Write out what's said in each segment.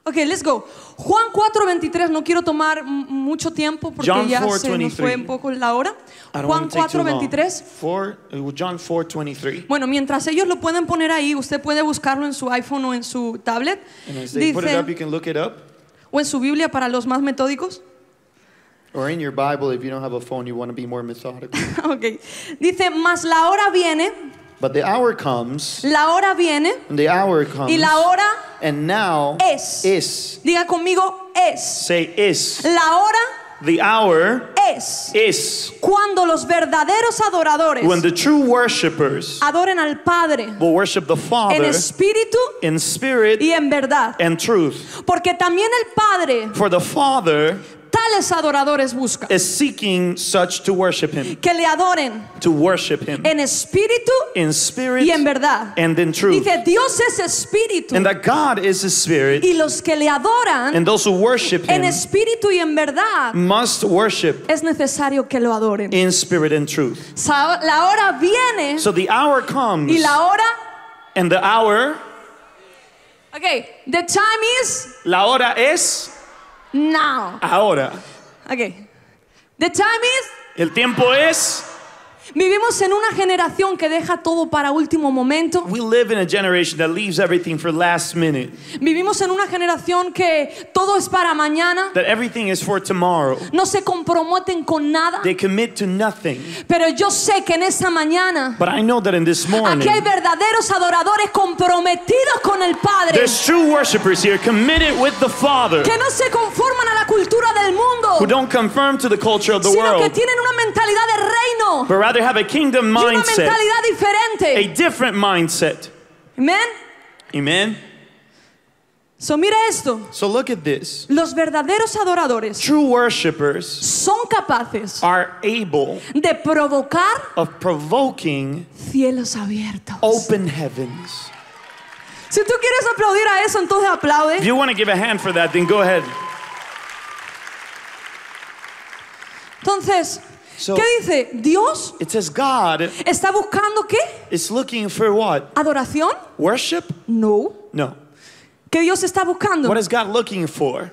Okay, let's go. Juan 4:23, no quiero tomar mucho tiempo porque John ya 4, se nos fue un poco la hora. Juan 4:23. John 4:23. Bueno, mientras ellos lo pueden poner ahí, usted puede buscarlo en su iPhone o en su tablet. And as they put it up, you can look it up. O en su Biblia para los más metódicos. Or in your Bible if you don't have a phone, you want to be more methodical. Okay. Dice, mas la hora viene. But the hour comes. La hora viene. And the hour comes. Y la hora and now is. Diga conmigo, es. Say is. La hora. The hour is cuando los verdaderos adoradores when the true worshipers adoren al Padre will worship the Father en espíritu in spirit y en verdad. And truth. Porque también el Padre, for the Father, tales adoradores busca, is seeking such to worship him. Que le adoren, to worship him en espíritu in spirit y en verdad. And in truth. Dice, Dios es espíritu. And that God is a spirit. Y los que le adoran, and those who worship him, en espíritu y en verdad, must worship. Es necesario que lo adoren. In spirit and truth. La hora viene. So the hour comes. Y la hora. And the hour. Okay, the time is. La hora es. Now. Ahora. Okay. The time is. El tiempo es. Vivimos en una generación que deja todo para último momento. We live in a generation that leaves everything for last minute. Vivimos en una generación que todo es para mañana. That everything is for tomorrow. No se comprometen con nada. They commit to nothing. Pero yo sé que en esta mañana, but I know that in this morning, aquí hay verdaderos adoradores comprometidos con el Padre. There's true worshipers here committed with the Father. Que no se conforman a la cultura del mundo. Who don't conform to the culture of the sino world. Que tienen una mentalidad de reino. But rather have a kingdom mindset. Y una mentalidad diferente. A different mindset. Amen. Amen. So mira esto. So look at this. Los verdaderos adoradores, true worshipers, son capaces, are able, de provocar, of provoking, cielos abiertos. Open heavens. Si tú quieres aplaudir a eso, entonces aplaude. If you want to give a hand for that, then go ahead. Entonces, so, ¿qué dice? Dios it says God está buscando ¿qué? Is looking for what? ¿Adoración? Worship? No. No. ¿Qué Dios está buscando? What is God looking for?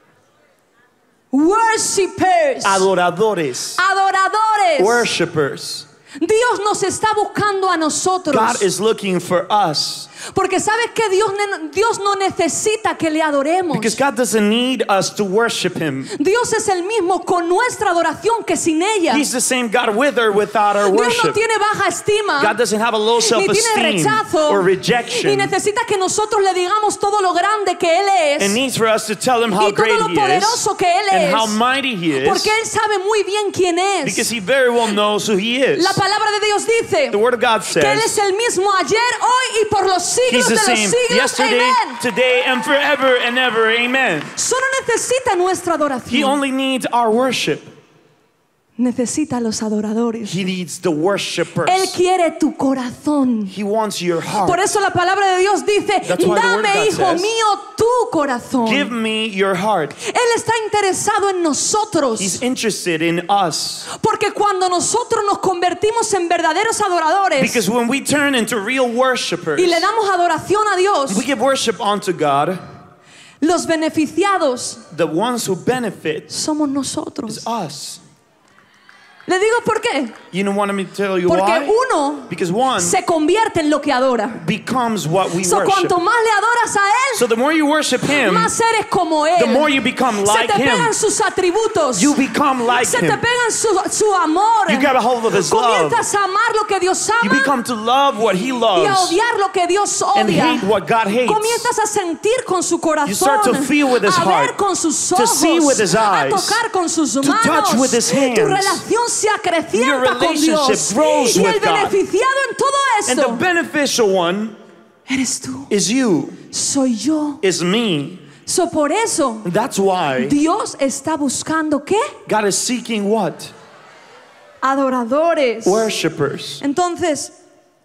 Worshippers. Adoradores. Adoradores. Worshippers. Dios nos está buscando a nosotros. God is looking for us. Porque sabes que Dios no necesita que le adoremos. Because God doesn't need us to worship him. Dios es el mismo con nuestra adoración que sin ella. He's the same God with or without our worship. Dios no tiene baja estima. God doesn't have a low self-esteem ni tiene rechazo, or rejection. Y necesita que nosotros le digamos todo lo grande que Él es. And needs for us to tell him how great he is. Que Él and es, how mighty he is. Porque Él sabe muy bien quién es. Because he very well knows who he is. La palabra de Dios dice the word of God says que Él es el mismo ayer, hoy y por los siglos de los siglos. Yesterday, Amen. today, and forever and ever. Amen. Solo necesita nuestra adoración. He only needs our worship. Necesita los adoradores. He needs the worshipers. Él quiere tu corazón. He wants your heart. Por eso la palabra de Dios dice, dame, hijo mío, tu corazón. Give me your heart. Él está interesado en nosotros. He's interested in us. Porque cuando nosotros nos convertimos en verdaderos adoradores, because when we turn into real worshipers, y le damos adoración a Dios, we give worship unto God, los beneficiados, the ones who benefit, somos nosotros. Is us. Le digo por qué. You don't want me to tell you porque why? Uno because one se convierte en lo que adora. Becomes what we worship. Cuanto más le adoras a él, so the more you worship him, más eres como él. The more you become like se te him. Pegan sus atributos. You become like se him. te pegan su amor. You grab a hold of his love. Comienzas a amar lo que Dios ama. You become to love what he loves. Y a odiar lo que Dios odia. And hate what God hates. Comienzas a sentir con su corazón. You start to feel with his heart. A ver con sus ojos. To see with his eyes. A tocar con sus manos. To touch with his hands. Tu relación se acrecienta Your relationship grows y with el beneficiado en todo eso, and the beneficial one eres tú. Is you. Soy yo. Is me. So por eso, that's why Dios está buscando ¿qué? God is seeking what? Adoradores. Worshippers. Entonces,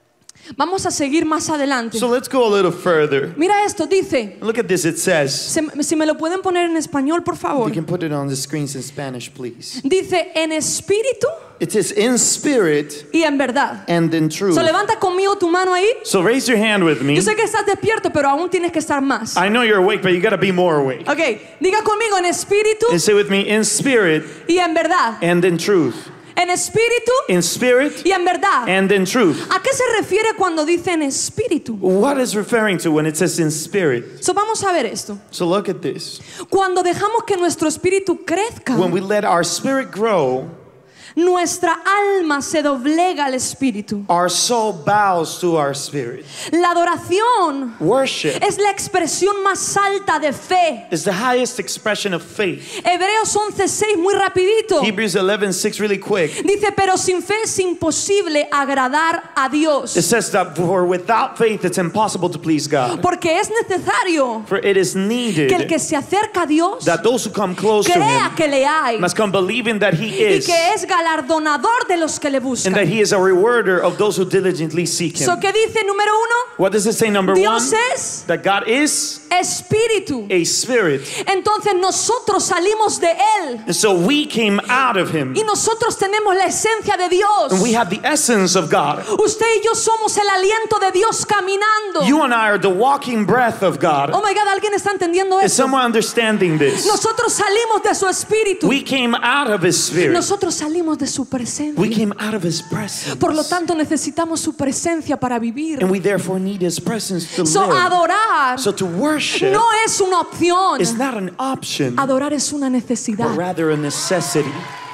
Vamos a seguir más adelante. So let's go a little further. Mira esto, dice, Look at this. It says, si me lo pueden poner en español, por favor. you can put it on the screens in Spanish, please. Dice, en espíritu It says, in spirit y en verdad. and in truth. So, levanta conmigo tu mano ahí. So raise your hand with me. Yo sé que estás despierto, pero aún tienes que estar más. I know you're awake, but you gotta be more awake. Ok, diga conmigo en espíritu And say with me, in spirit y en verdad. and in truth. En espíritu In spirit y en verdad. and in truth. ¿A qué se refiere cuando dice en espíritu? What is referring to when it says in spirit? So, vamos a ver esto. So look at this. Cuando dejamos que nuestro espíritu crezca, When we let our spirit grow, nuestra alma se doblega al espíritu. our soul bows to our spirit. La adoración Worship es la expresión más alta de fe. Is the highest expression of faith. Hebreos 11:6, muy rapidito. Hebrews 11:6 really quick. Dice, pero sin fe es imposible agradar a Dios. It says that for without faith it's impossible to please God. Porque es necesario For it is que el needed que se acerca a Dios that those who come close to crea Him que le hay must come believing that He y is, que es galardonador de los que le and buscan. that He is a rewarder of those who diligently seek So, Him. ¿qué dice número uno? What does it say, number Dios one? es That God is espíritu. a spirit. Entonces nosotros salimos de Él And so we came out of Him. y nosotros tenemos la esencia de Dios. And we have the essence of God. Usted y yo somos el aliento de Dios caminando. You and I are the walking breath of God. Oh my God, ¿alguien está entendiendo Is eso? someone understanding this? Nosotros salimos de su espíritu. We came out of His spirit. Nosotros salimos de su presencia. We came out of His presence. Por lo tanto, necesitamos su presencia para vivir. And we therefore need His presence to So, live. adorar So to worship no es una opción. is not an option, Adorar es una but necesidad. rather a necessity.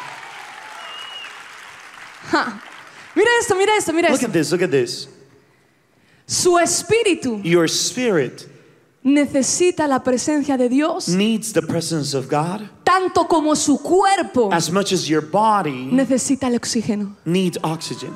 Mira esto, mira esto, mira Look esto. at this. Look at this. Su espíritu Your spirit necesita la presencia de Dios needs the presence of God tanto como su cuerpo as much as your body necesita el oxígeno. needs oxygen.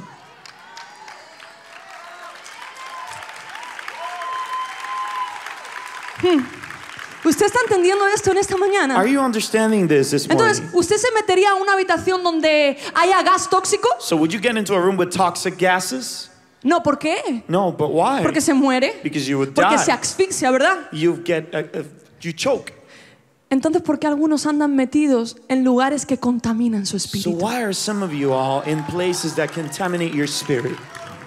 ¿Usted está entendiendo esto en esta mañana? Are you understanding this Entonces, morning? ¿usted se metería a una habitación donde haya gas tóxico? So would you get into a room with toxic gases? No, ¿por qué? No, but why? Porque se muere, Because you would porque se die. asfixia, ¿verdad? You choke. Entonces, ¿por qué algunos andan metidos en lugares que contaminan su So espíritu? why are some of you all in places that contaminate your spirit?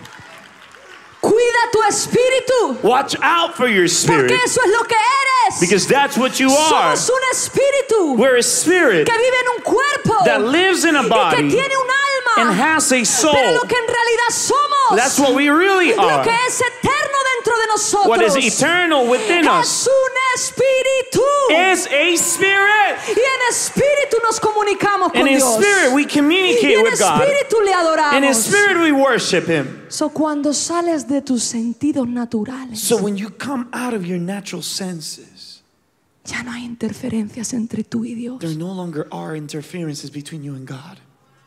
Cuida tu espíritu, Watch out for your spirit, porque eso es lo que eres. because that's what you are. Somos un espíritu We're a spirit que vive en un cuerpo that lives in a y que body tiene un and alma. has a soul. Pero lo que en realidad somos, That's what we really lo are. que es eterno dentro de nosotros, What is eternal within es us un espíritu. is a spirit. Y en espíritu nos comunicamos con And in Dios. spirit we Y communicate en with God. espíritu le adoramos. And in spirit we worship Him. So, cuando sales de tus sentidos naturales, So when you come out of your natural senses, ya no hay interferencias entre tú y Dios. there no longer are interferences between you and God.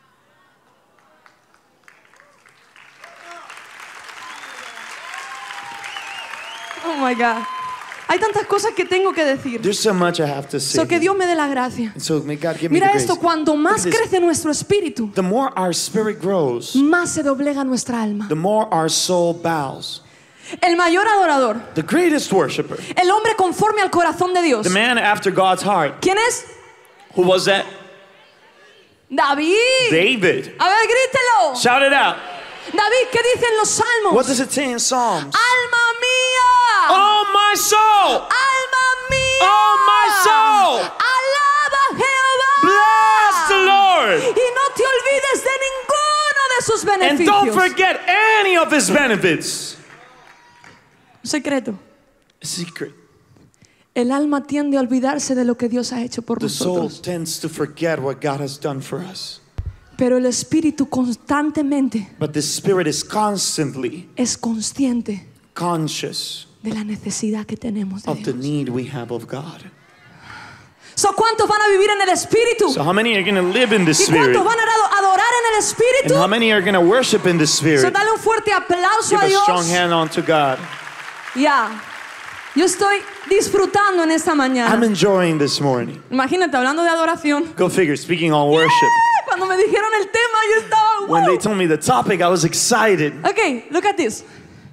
Oh my God. Hay tantas cosas que tengo que decir. There's so much I have to say. So, que Dios me dé la gracia. And so may God give me the Mira grace. esto, cuando más Look at this. crece nuestro espíritu, The more our spirit grows, más se doblega nuestra alma. the more our soul bows. El mayor adorador, The greatest worshiper, el hombre conforme al corazón de Dios. The man after God's heart. ¿Quién es? Who was that? David. David. A ver, grítelo. Shout it out. David, ¿qué dice en los salmos? what does it say in Psalms? Alma mía. Oh my soul. Alma mía. Oh my soul. Alaba a Jehová. Bless the Lord. Y no te olvides de ninguno de sus And beneficios. don't forget any of His benefits. Un secreto. A secret. El alma tiende a olvidarse de lo que Dios ha hecho por The soul nosotros. tends to forget what God has done for us. Pero el espíritu constantemente But the spirit is constantly es consciente conscious de la necesidad que tenemos de of the Dios. need we have of God. So, ¿cuántos van a vivir en el espíritu? So how many are going to live in the ¿Y spirit? cuántos van a adorar en el And espíritu? how many are going to worship in the So, spirit? dale un fuerte aplauso Give a a Dios. strong hand on to God. Ya. Yo estoy disfrutando en esta I'm mañana. enjoying this morning. Imagínate, hablando de adoración. Go figure, speaking on worship. Cuando me dijeron el tema, yo estaba, When they wow. told me the topic, I was excited. Okay, look at this.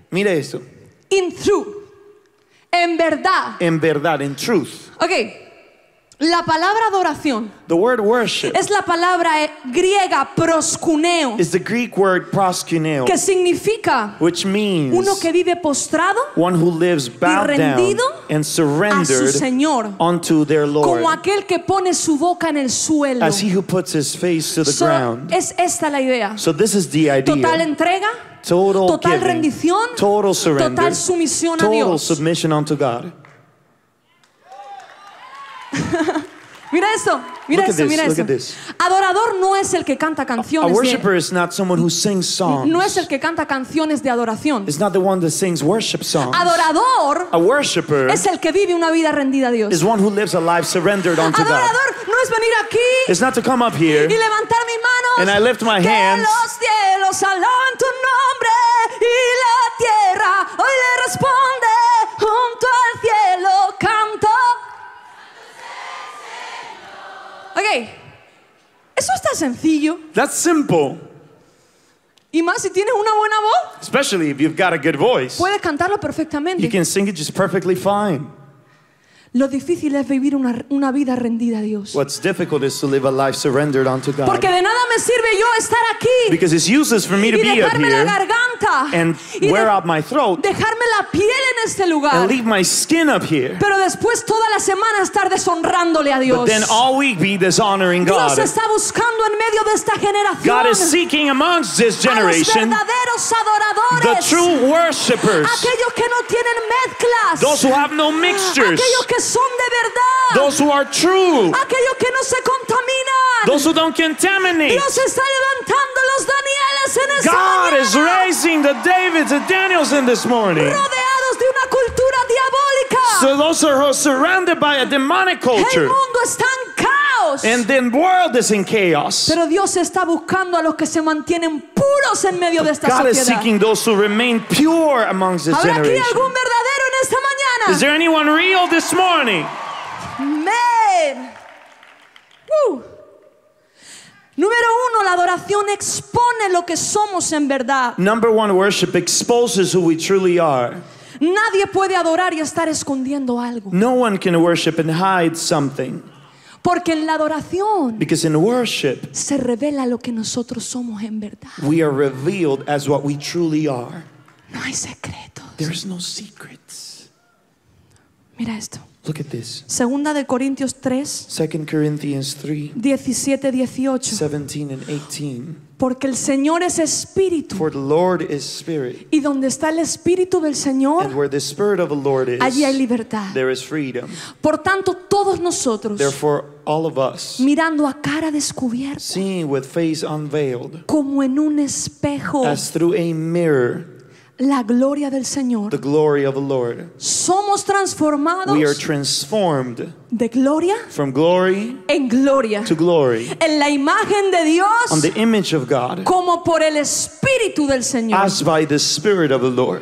Mira esto. In truth. En verdad. En verdad, in truth. Ok. La palabra adoración The word worship es la palabra griega proskuneo, is the Greek word proskuneo, que significa which means uno que vive postrado one who lives bowed down rendido and a su surrendered Señor, unto their Lord, como aquel que pone su boca en el suelo. as he who puts his face to the ground. Es esta la idea. So this is the idea. Total entrega, Total total giving, rendición, total surrender, total sumisión a total Dios. submission unto God. Mira esto, mira Look at esto, this, mira look esto. at this. Adorador no es el que canta A canciones worshiper is not someone who sings songs. no es el que canta canciones de adoración. It's not the one that sings worship songs. Adorador A worshiper es el que vive una vida rendida a Dios. is one who lives a life surrendered unto God. Adorador no es venir aquí It's not to come up here y levantar mis manos. and I lift my que hands. los cielos alaban tu nombre y la tierra hoy le responde. Junto al cielo canto. Ok, eso está sencillo. That's simple, Y más si tienes una buena voz, especially if you've got a good voice. puedes cantarlo You perfectamente. can sing it just perfectly fine. Lo difícil es vivir una vida rendida a Dios. What's difficult is to live a life surrendered unto God. Porque de nada me sirve yo estar aquí Because it's useless for me to y be up dejarme la here garganta and y wear out my throat dejarme la piel en este and lugar, leave my skin up here, pero después toda la semana estar deshonrándole a Dios. but then all week be dishonoring Dios God. está buscando en medio de esta generación God is seeking amongst this a los generation verdaderos the adoradores, true worshipers, aquellos que no tienen mezclas, those who have no mixtures, aquellos que son de verdad, those who are true, aquellos que no se contaminan. those who don't contaminate. Dios está levantando los Danieles en esta God is mañana, raising the Davids and Daniels in this morning. rodeados de una cultura diabólica. So those are surrounded by a demonic El culture, mundo está en caos. and the world is in chaos. Pero Dios está buscando a los que se mantienen puros en medio de esta God is sociedad. seeking those who remain pure amongst this ¿Habrá aquí generation. algún verdadero en esta mañana? Is there anyone real this morning? Amén. Número uno, la adoración expone lo que somos en verdad. Number one, worship exposes who we truly are. Nadie puede adorar y estar escondiendo algo. No one can worship and hide something. Porque en la adoración Because in worship, se revela lo que nosotros somos en verdad. we are revealed as what we truly are. No hay secretos. There's no secrets. Mira esto. Look at this. Segunda de Corintios 3, 2 Corinthians 3, 17, 18. 17 and 18. Porque el Señor es espíritu. For the Lord is spirit, Y donde está el espíritu del and Señor, where the spirit of the Lord is, allí hay libertad. there is freedom. Por tanto, todos nosotros, Therefore, all of us, mirando a cara descubierta, seeing with face unveiled, como en un espejo, as through a mirror, la gloria del the Señor, glory of the Lord, somos transformados we are transformed de gloria from glory en gloria, to glory, en la imagen de on Dios, the image of God, como por el espíritu del Señor. as by the Spirit of the Lord.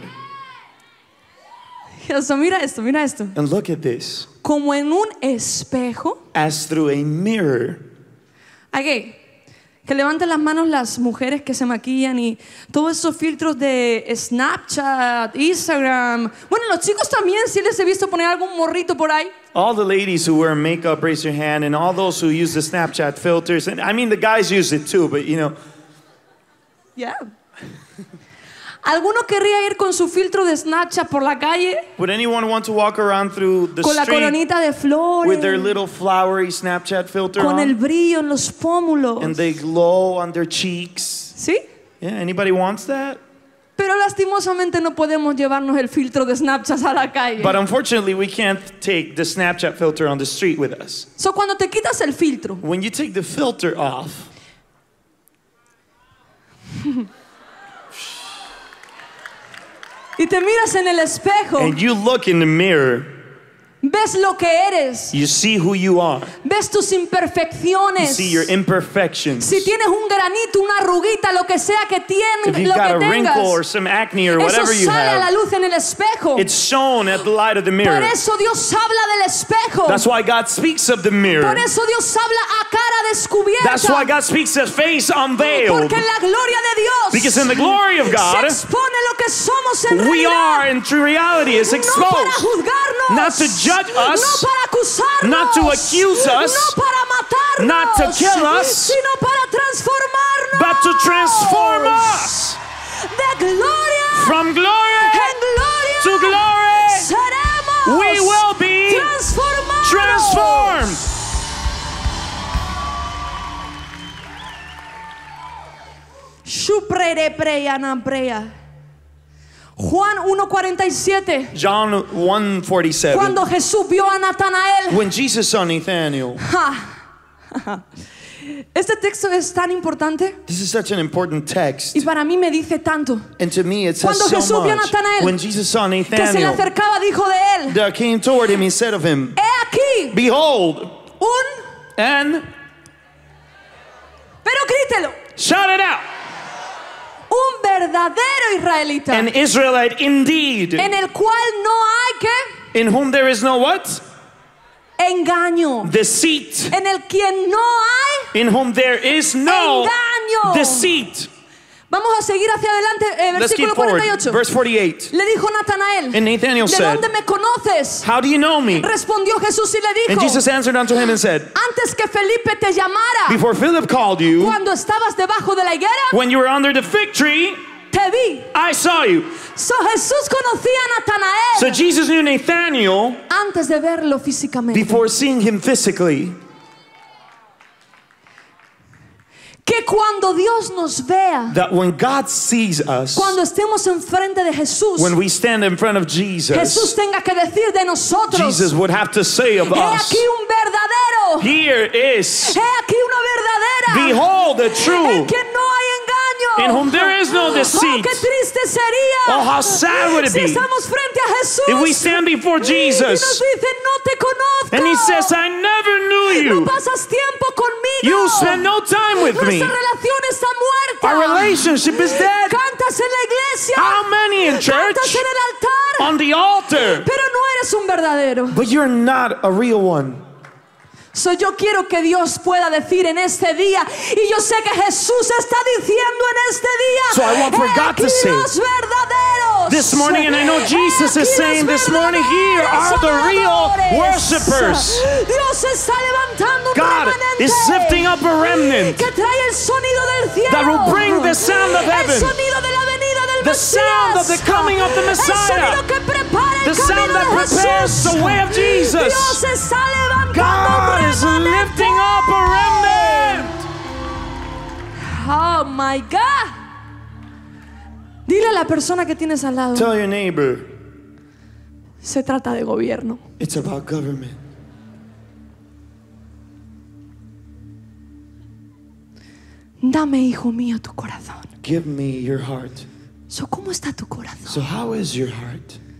Eso, mira esto, mira esto. And look at this. Como en un espejo. As through a mirror. Aquí, que levanten las manos las mujeres que se maquillan y todos esos filtros de Snapchat, Instagram. Bueno, los chicos también, sí les he visto poner algún morrito por ahí. All the ladies who wear makeup, raise your hand, and all those who use the Snapchat filters. And I mean, the guys use it too, but you know. Yeah. ¿Alguno querría ir con su filtro de Snapchat por la calle? Would anyone want to walk around through the Con la street coronita de flores, with their little flowery Snapchat filter con el on? brillo en los pómulos. And they glow on their cheeks. ¿Sí? Yeah, anybody wants that? Pero lastimosamente no podemos llevarnos el filtro de Snapchat a la calle. But unfortunately, we can't take the Snapchat filter on the street with us. So, cuando te quitas el filtro When you take the filter off, y te miras en el espejo, and you look in the mirror, Ves lo que eres. You see who you are. Ves tus You imperfecciones. see your imperfections. Si tienes un granito, una arruguita, lo que sea que If tienes, you've lo got que a wrinkle or tengas, some acne or eso whatever you sale a la have, luz en el espejo. it's shown at the light of the Por mirror. eso Dios habla del espejo. That's why God speaks of the mirror. Por eso Dios habla a cara descubierta. That's why God speaks of face unveiled. Porque en la gloria de Dios Because in the glory of se God, expone lo que somos en we realidad. are in true reality is No para exposed. juzgarnos, Not to judge us, no para acusarnos, not to accuse us, no para matarnos, not to kill us, sino para transformarnos, but to transform us de gloria from glory en gloria. to glory. Seremos We will be transformados. transformed. Shuprere preya na preya. Juan 1:47. John 1:47. Cuando Jesús vio a Natanael. When Jesus saw Nathanael, Este texto es tan importante this is such an important text. y para mí me dice tanto. And to me, it says Cuando Jesús so vio a much. Natanael, When Jesus saw Que se le Nathanael, acercaba, dijo de él: that came toward him, he said of him, He aquí behold, un, and pero grítelo, shout it out, un verdadero israelita, an Israelite indeed, en el cual no hay que in whom there is no what? engaño, Deceit. en el quien no hay In whom there is no engaño. deceit. Vamos a seguir hacia adelante, Let's keep versículo forward. 48. Verse 48. Le dijo Natanael: And Nathanael ¿de said, dónde me conoces? how do you know me? Respondió Jesús y le And dijo: Jesus answered unto him and said, antes que Felipe te llamara, before Philip called you, cuando estabas debajo de la higuera, when you were under the fig tree, te vi. I saw you. So Jesús conocía a Natanael So Jesus knew Nathanael antes de verlo físicamente. before seeing him physically. Que cuando Dios nos vea, That when God sees us, cuando estemos enfrente de Jesús, when we stand in front of Jesús Jesus, tenga que decir de nosotros: Jesus would have to say of he us, aquí un verdadero, here is, he aquí una verdadera, behold the en true, quien no hay engaño, in whom there is no Oh, deceit. qué triste sería Oh, how sad would it si be estamos frente a Jesús if we stand before y nos Jesus dice: no te conozco, and he says, I never knew no you. pasas tiempo conmigo, You spend no time with me. nuestra relación está muerta, Our relationship is dead. cantas en la iglesia, How many in cantas church? en el altar, On the altar. pero no eres un verdadero. But you're not a real one. So yo quiero que Dios pueda decir en este día, y yo sé que Jesús está diciendo en este día: So I want for "He God to aquí say los verdaderos." this morning, and I know He Jesus is aquí saying los this morning, here are the real verdaderos worshipers. Dios está levantando un God remanente is lifting up a remnant que trae el sonido del cielo, that will bring the sound of el heaven, sonido de la venida del the sound of the coming of the el Messiah, sonido que prepara the el sound camino that de prepares Jesús. the way of Jesus. Dios está levantando God un is remanente. lifting up a remnant. Oh my God. Dile a la persona que tienes al lado: Tell your neighbor, se trata de gobierno. it's about government. Dame, hijo mío, tu corazón. Give me your heart. So, ¿cómo está tu corazón? So how is your heart?